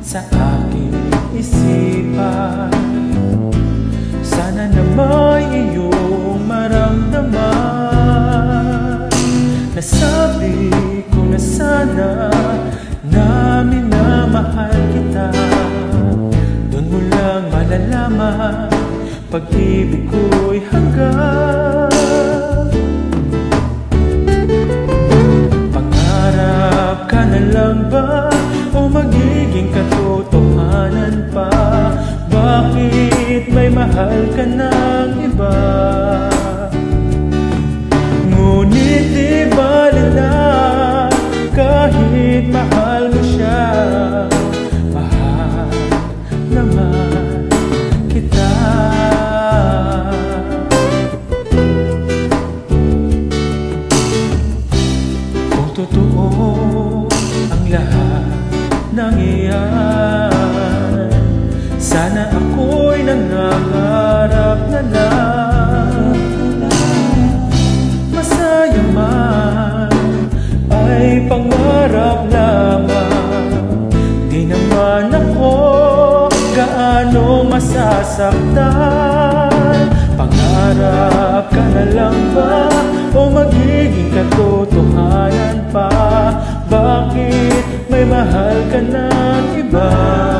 sa aking isipan. Sana na may iyong maramdaman. Nasabi ko na sana na minamahal kita. Doon mo lang malalaman pag-ibig ko'y hanggang. Pangarap ka na lang ba o magiging katotohanan pa? Bakit may mahal ka ng iba? Ngunit di bali na kahit mahal mo siya, mahal naman kita. Kung totoo ang lahat ng iyan, sana ako'y nangangarap na lang. Masaya man ay pangarap lamang. Di naman ako gaano masasaktan. Pangarap ka na lang ba o magiging katotohanan pa? Bakit may mahal ka ng iba?